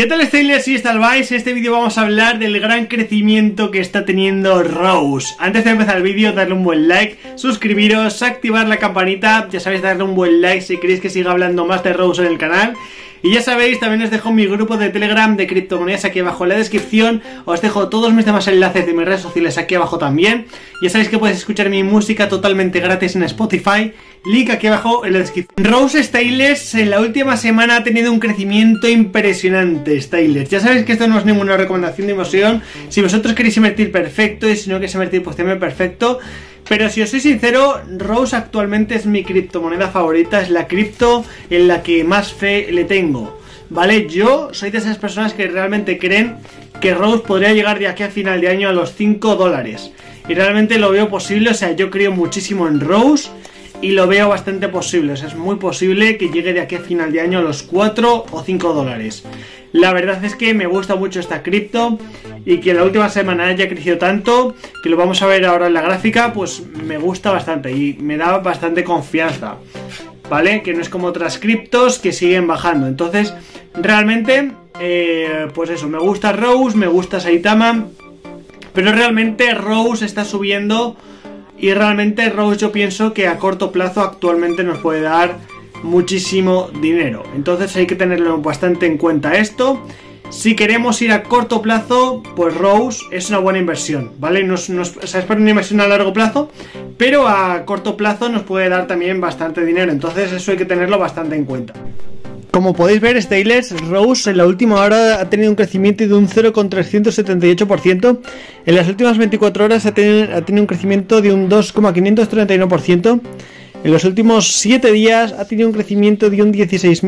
¿Qué tal, Stylers? Si estáis, en este vídeo vamos a hablar del gran crecimiento que está teniendo Rose. Antes de empezar el vídeo, darle un buen like, suscribiros, activar la campanita, ya sabéis, darle un buen like si queréis que siga hablando más de Rose en el canal. Y ya sabéis, también os dejo mi grupo de Telegram de criptomonedas aquí abajo en la descripción. Os dejo todos mis demás enlaces de mis redes sociales aquí abajo también. Ya sabéis que podéis escuchar mi música totalmente gratis en Spotify. Link aquí abajo en la descripción. Rose Stylers en la última semana ha tenido un crecimiento impresionante, Stylers. Ya sabéis que esto no es ninguna recomendación de inversión. Si vosotros queréis invertir, perfecto. Y si no queréis invertir, pues también perfecto. Pero si os soy sincero, Rose actualmente es mi criptomoneda favorita, es la cripto en la que más fe le tengo, ¿vale? Yo soy de esas personas que realmente creen que Rose podría llegar de aquí a final de año a los $5. Y realmente lo veo posible, o sea, yo creo muchísimo en Rose y lo veo bastante posible, o sea, es muy posible que llegue de aquí a final de año a los 4 o 5 dólares. La verdad es que me gusta mucho esta cripto y que la última semana haya crecido tanto, que lo vamos a ver ahora en la gráfica, pues me gusta bastante y me da bastante confianza, ¿vale? Que no es como otras criptos que siguen bajando. Entonces, realmente, pues eso, me gusta Rose, me gusta Saitama, pero realmente Rose está subiendo y realmente Rose yo pienso que a corto plazo actualmente nos puede dar muchísimo dinero. Entonces hay que tenerlo bastante en cuenta esto. Si queremos ir a corto plazo, pues Rose es una buena inversión, ¿vale? O sea, es para una inversión a largo plazo, pero a corto plazo nos puede dar también bastante dinero. Entonces eso hay que tenerlo bastante en cuenta. Como podéis ver, Stylers, Rose en la última hora ha tenido un crecimiento de un 0,378%. En las últimas 24 horas ha tenido un crecimiento de un 2,531%. En los últimos 7 días ha tenido un crecimiento de un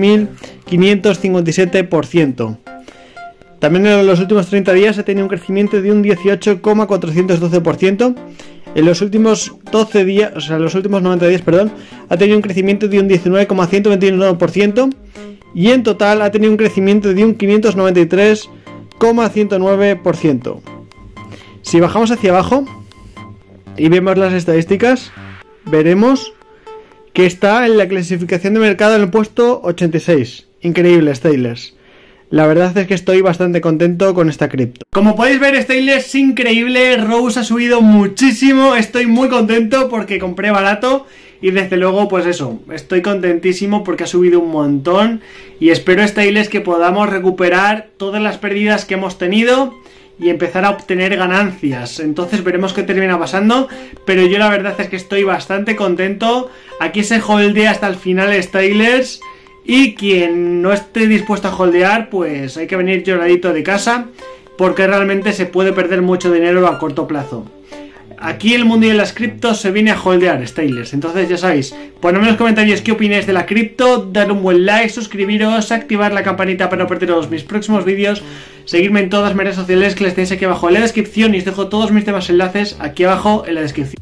16.557%. También en los últimos 30 días ha tenido un crecimiento de un 18,412%. En los últimos 12 días, o sea, los últimos 90 días, perdón, ha tenido un crecimiento de un 19,129%. Y en total ha tenido un crecimiento de un 593,109%. Si bajamos hacia abajo y vemos las estadísticas, veremos que está en la clasificación de mercado en el puesto 86. Increíble, Stylers. La verdad es que estoy bastante contento con esta cripto. Como podéis ver, Stylers, es increíble. Rose ha subido muchísimo. Estoy muy contento porque compré barato. Y desde luego, pues eso, estoy contentísimo porque ha subido un montón. Y espero, Stylers, que podamos recuperar todas las pérdidas que hemos tenido y empezar a obtener ganancias. Entonces veremos qué termina pasando, pero yo la verdad es que estoy bastante contento. Aquí se holdea hasta el final, Stylers, y quien no esté dispuesto a holdear, pues hay que venir lloradito de casa, porque realmente se puede perder mucho dinero a corto plazo. Aquí el mundo de las criptos se viene a holdear, Stylers. Entonces ya sabéis, ponedme en los comentarios qué opináis de la cripto, darle un buen like, suscribiros, activar la campanita para no perderos mis próximos vídeos, seguirme en todas mis redes sociales que les tenéis aquí abajo en la descripción y os dejo todos mis demás enlaces aquí abajo en la descripción.